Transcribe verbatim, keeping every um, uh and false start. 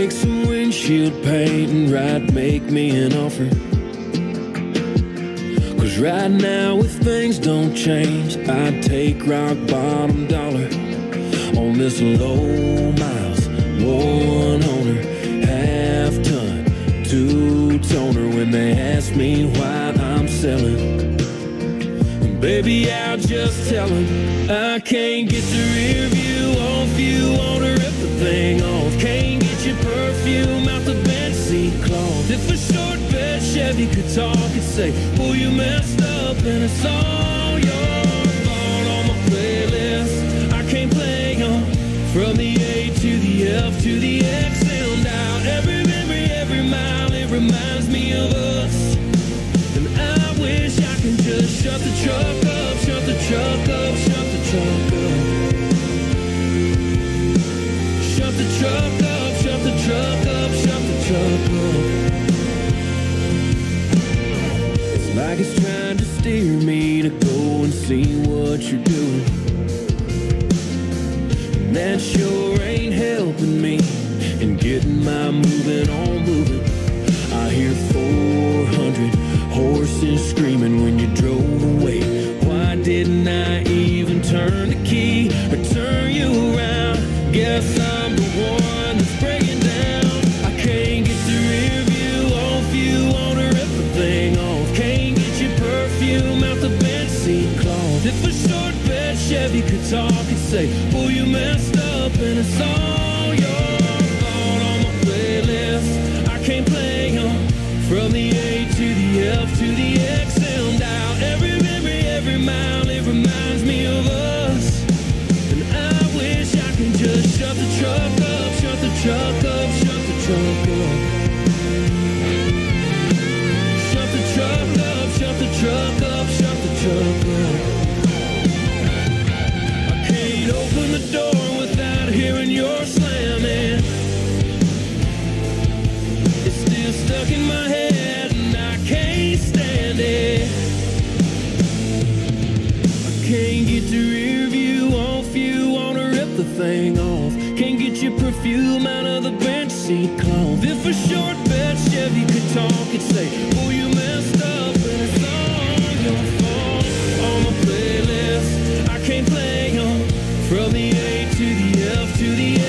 take some windshield paint and right, make me an offer. Cause right now if things don't change, I'd take rock bottom dollar on this low miles, one owner, half ton, two toner. When they ask me why I'm selling, baby, I'll just tell them I can't get the rear view off you, wanna rip the thing off. Can't get your perfume out the bench seat cloth. If a short bed Chevy could talk, it'd say, well, you messed up and it's all your fault. On my playlist I can't play on from the A to the F to the X and out. Every memory, every mile, it reminds me of us. And I wish I can just shut the truck up, shut the truck up, shut the truck up. Shut the truck up, shut the truck up, shut the truck up. It's like it's trying to steer me to go and see what you're doing, and that sure ain't helping me in getting my moving on moving. I hear four hundred horses screaming when you drove away. Why didn't I even turn the key or turn you around? Guess I'm the one that's breaking down. I can't get the rear view off you, wanna rip the thing off. Can't get your perfume out the bench seat cloth. If a short bed Chevy could talk, it'd say, well, you messed up and it's all your fault. On my playlist I can't play on from the A to the F to the X and out. Every memory, every mile, it reminds me of us. And I wish I can just shut the truck up, shut the truck up, shut the truck up. Shut the truck up, shut the truck up, shut the truck up. I can't open the door without hearing your slamming. It's still stuck in my head and I can't stand it. I can't get the rear view off you, wanna rip the thing off. Can't get your perfume out of the bench seat cloth. If a short bed Chevy could talk, it'd say, well, you messed up and it's all your fault. On my playlist I can't play on from the A to the F to the